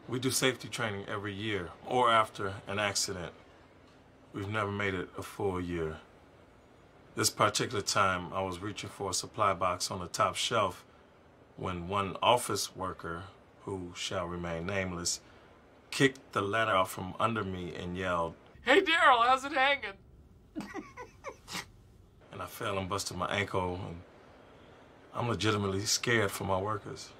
We do safety training every year or after an accident. We've never made it a full year. This particular time, I was reaching for a supply box on the top shelf when one office worker, who shall remain nameless, kicked the ladder out from under me and yelled, "Hey, Darryl, how's it hanging?" And I fell and busted my ankle, and I'm legitimately scared for my workers.